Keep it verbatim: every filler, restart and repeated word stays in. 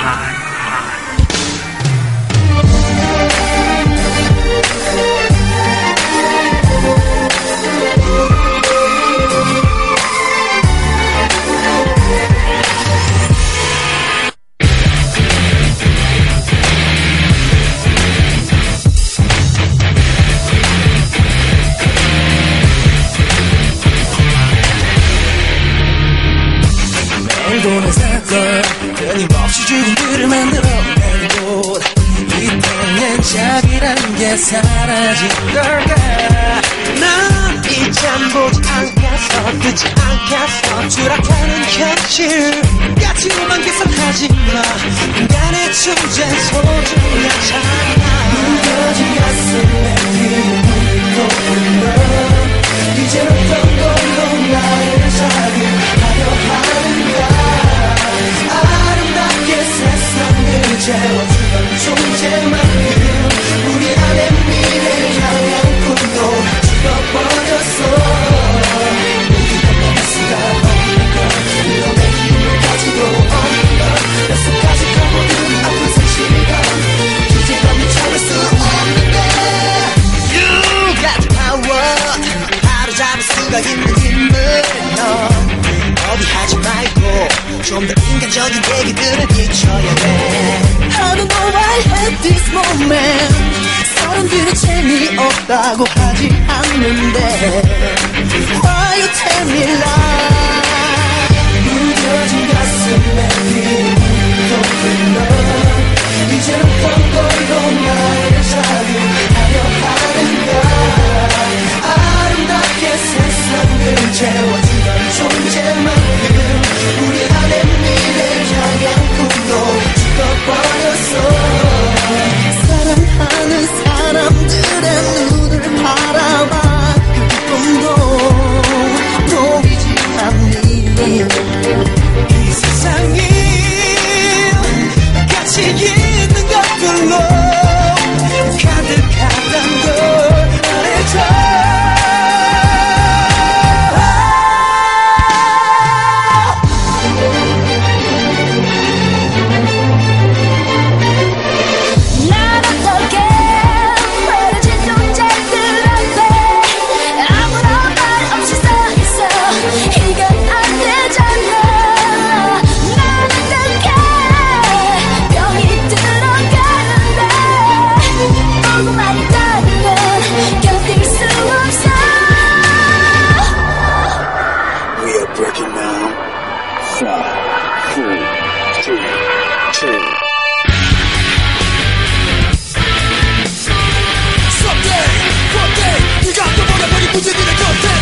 돈을 살걸 끊임없이 죽음들을 만들어내고 이 땅엔 자비란 게 사라진 걸까. 난 이 잠 보지 않겠어, 듣지 않겠어. 추락하는 현실 가치로만 계산하지마. 인간의 존재 소중하잖아. 무뎌진 가슴에 기분도 불러 이젠 어떤 걸로 나를 자극하려 하는가. 아름답게 세상을 재워주던 존재만큼 우리 안에 미래를 향한 꿈도 죽어버렸어. 우리가 떠날 수가 없는 것, 내 힘을 가지고 없는 것, 뼛속까지 가보는 아픈 사실이다. 이제 넌 참을 수 없는데. You got the power. 바로 잡을 수가 있는 힘을 넌 어디하지 말고 좀 더 인간적인 얘기들을 잊혀야 돼. I don't know why at this moment 사람들은 재미없다고 하지 않는데 Why you tell me lie. 무뎌진 가슴에 비밀도 흘러 이제는 어떤 걸로 나를 자극하려 하는가. 아름답게 세상을 채워주던 존재만큼 우리 안에 미래를 향한 꿈도 죽어버렸어. 사랑하는 사람들의 눈을 바라봐. 그 꿈도 보이지 않니. 이 세상이 가치 있는 것들로 가득하단 걸 말해줘. Someday, one day, 네가 떠버려버린 문제들의 곁에